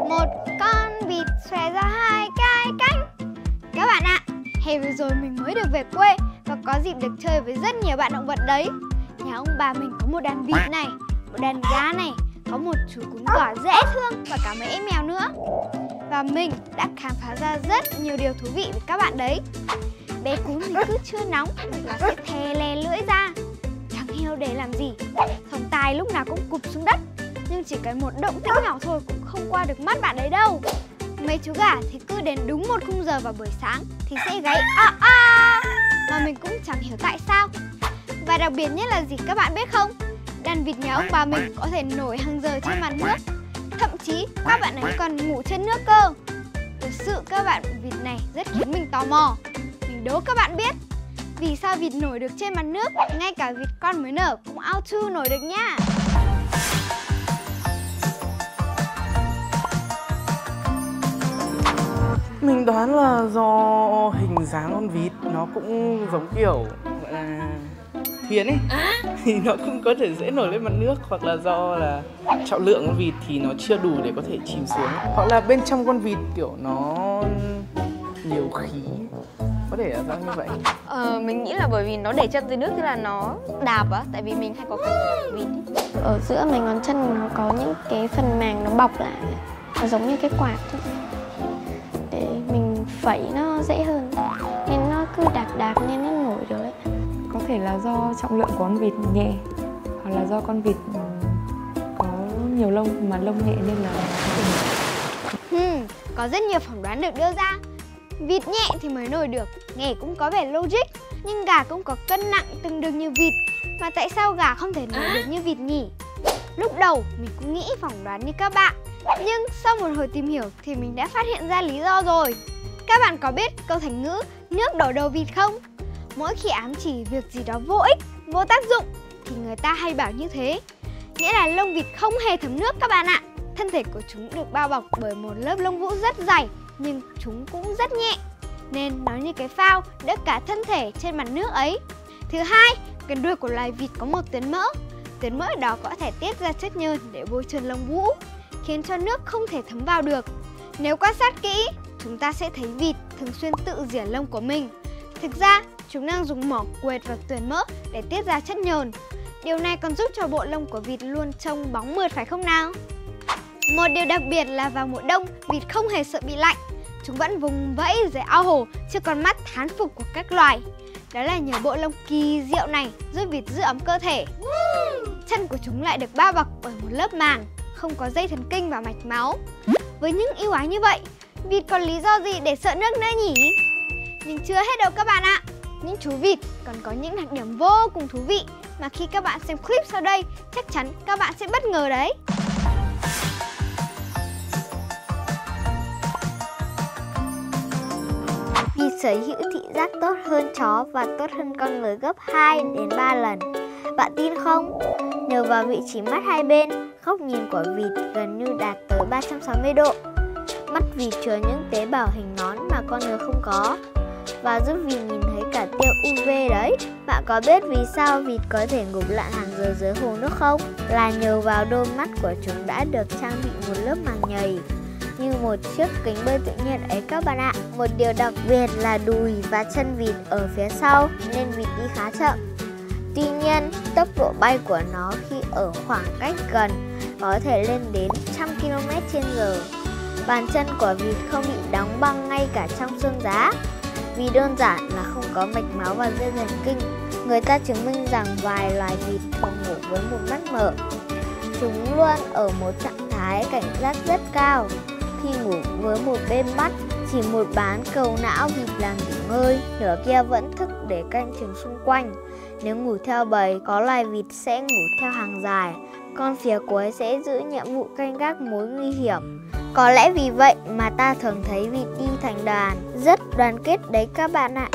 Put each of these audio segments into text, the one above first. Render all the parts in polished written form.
Một con vịt xòe ra hai cái cánh. Các bạn ạ, hè vừa rồi mình mới được về quê và có dịp được chơi với rất nhiều bạn động vật đấy. Nhà ông bà mình có một đàn vịt này, một đàn gà này, có một chú cún cỏ dễ thương và cả mấy em mèo nữa. Và mình đã khám phá ra rất nhiều điều thú vị với các bạn đấy. Bé cún thì cứ chưa nóng là sẽ thè lè lưỡi ra, chẳng hiểu để làm gì. Xong tai lúc nào cũng cụp xuống đất, nhưng chỉ cần một động tĩnh nhỏ thôi cũng không qua được mắt bạn đấy đâu. Mấy chú gà thì cứ đến đúng một khung giờ vào buổi sáng thì sẽ gáy a a, mà mình cũng chẳng hiểu tại sao. Và đặc biệt nhất là gì các bạn biết không? Đàn vịt nhà ông bà mình có thể nổi hàng giờ trên mặt nước. Thậm chí các bạn ấy còn ngủ trên nước cơ. Thực sự các bạn vịt này rất khiến mình tò mò. Mình đố các bạn biết vì sao vịt nổi được trên mặt nước, ngay cả vịt con mới nở cũng auto nổi được nha. Mình đoán là do hình dáng con vịt nó cũng giống kiểu gọi là thuyền ấy, thì nó cũng có thể dễ nổi lên mặt nước, hoặc là do là trọng lượng con vịt thì nó chưa đủ để có thể chìm xuống, hoặc là bên trong con vịt kiểu nó nhiều khí, có thể là do như vậy. Mình nghĩ là bởi vì nó để chân dưới nước, thế là nó đạp á, tại vì mình hay có cách đạp vịt ý. Ở giữa mấy ngón chân nó có những cái phần màng nó bọc lại, nó giống như cái quạt thôi, để mình phẩy nó dễ hơn, nên nó cứ đạp nên nó nổi được ấy. Có thể là do trọng lượng của con vịt nhẹ, hoặc là do con vịt có nhiều lông mà lông nhẹ nên là Có rất nhiều phỏng đoán được đưa ra. Vịt nhẹ thì mới nổi được, nghe cũng có vẻ logic. Nhưng gà cũng có cân nặng tương đương như vịt, mà tại sao gà không thể nổi được như vịt nhỉ? Lúc đầu mình cũng nghĩ phỏng đoán như các bạn, nhưng sau một hồi tìm hiểu thì mình đã phát hiện ra lý do rồi. Các bạn có biết câu thành ngữ nước đổ đầu vịt không? Mỗi khi ám chỉ việc gì đó vô ích, vô tác dụng thì người ta hay bảo như thế. Nghĩa là lông vịt không hề thấm nước các bạn ạ. Thân thể của chúng được bao bọc bởi một lớp lông vũ rất dày, nhưng chúng cũng rất nhẹ, nên nó như cái phao đỡ cả thân thể trên mặt nước ấy. Thứ hai, cái đuôi của loài vịt có một tuyến mỡ. Tuyến mỡ đó có thể tiết ra chất nhờn để bôi trơn lông vũ, khiến cho nước không thể thấm vào được. Nếu quan sát kỹ, chúng ta sẽ thấy vịt thường xuyên tự rỉa lông của mình. Thực ra, chúng đang dùng mỏ quệt vào tuyến mỡ để tiết ra chất nhờn. Điều này còn giúp cho bộ lông của vịt luôn trông bóng mượt phải không nào? Một điều đặc biệt là vào mùa đông, vịt không hề sợ bị lạnh. Chúng vẫn vùng vẫy dưới ao hồ trước con mắt thán phục của các loài. Đó là nhờ bộ lông kỳ diệu này giúp vịt giữ ấm cơ thể. Chân của chúng lại được bao bọc bởi một lớp màng, không có dây thần kinh và mạch máu. Với những ưu ái như vậy, vịt còn lý do gì để sợ nước nữa nhỉ? Nhưng chưa hết đâu các bạn ạ. Những chú vịt còn có những đặc điểm vô cùng thú vị mà khi các bạn xem clip sau đây, chắc chắn các bạn sẽ bất ngờ đấy. Vịt sở hữu thị giác tốt hơn chó và tốt hơn con người gấp 2 đến 3 lần. Bạn tin không? Nhờ vào vị trí mắt hai bên, góc nhìn của vịt gần như đạt tới 360 độ. Mắt vịt chứa những tế bào hình nón mà con người không có, và giúp vịt nhìn thấy cả tia UV đấy. Bạn có biết vì sao vịt có thể ngủ lặn hàng giờ dưới hồ nước không? Là nhờ vào đôi mắt của chúng đã được trang bị một lớp màng nhầy, như một chiếc kính bơi tự nhiên ấy các bạn ạ. Một điều đặc biệt là đùi và chân vịt ở phía sau nên vịt đi khá chậm. Tuy nhiên, tốc độ bay của nó khi ở khoảng cách gần có thể lên đến 100 km/h. Bàn chân của vịt không bị đóng băng ngay cả trong xương giá, vì đơn giản là không có mạch máu và dây thần kinh. Người ta chứng minh rằng vài loài vịt thường ngủ với một mắt mở. Chúng luôn ở một trạng thái cảnh giác rất cao. Khi ngủ với một bên mắt, chỉ một bán cầu não vịt là nghỉ ngơi, nửa kia vẫn thức để canh chừng xung quanh. Nếu ngủ theo bầy, có loài vịt sẽ ngủ theo hàng dài, còn phía cuối sẽ giữ nhiệm vụ canh gác mối nguy hiểm. Có lẽ vì vậy mà ta thường thấy vịt đi thành đàn, rất đoàn kết đấy các bạn ạ.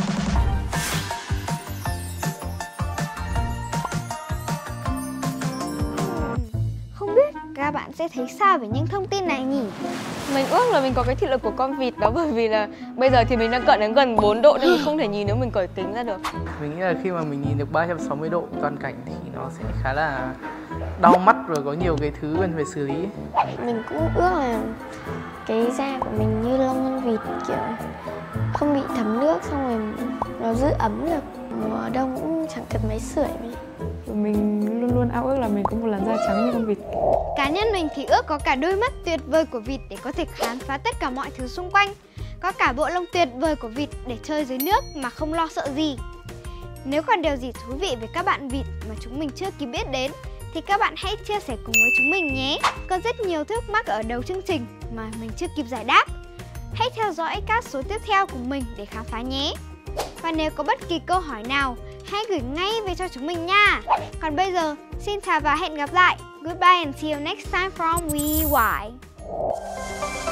Không biết các bạn sẽ thấy sao về những thông tin này nhỉ? Mình ước là mình có cái thị lực của con vịt đó, bởi vì là bây giờ thì mình đang cận đến gần 4 độ nên mình không thể nhìn nếu mình cởi kính ra được. Mình nghĩ là khi mà mình nhìn được 360 độ toàn cảnh thì nó sẽ khá là đau mắt và có nhiều cái thứ cần phải xử lý. Mình cũng ước là cái da của mình như lông con vịt, kiểu không bị thấm nước, xong rồi nó giữ ấm được, mùa đông cũng chẳng cần máy sưởi. Mình luôn luôn ao ước là mình có một làn da trắng như con vịt. Cá nhân mình thì ước có cả đôi mắt tuyệt vời của vịt để có thể khám phá tất cả mọi thứ xung quanh, có cả bộ lông tuyệt vời của vịt để chơi dưới nước mà không lo sợ gì. Nếu còn điều gì thú vị về các bạn vịt mà chúng mình chưa kịp biết đến thì các bạn hãy chia sẻ cùng với chúng mình nhé. Có rất nhiều thắc mắc ở đầu chương trình mà mình chưa kịp giải đáp. Hãy theo dõi các số tiếp theo của mình để khám phá nhé. Và nếu có bất kỳ câu hỏi nào, hãy gửi ngay về cho chúng mình nha. Còn bây giờ, xin chào và hẹn gặp lại. Goodbye and see you next time from We Why.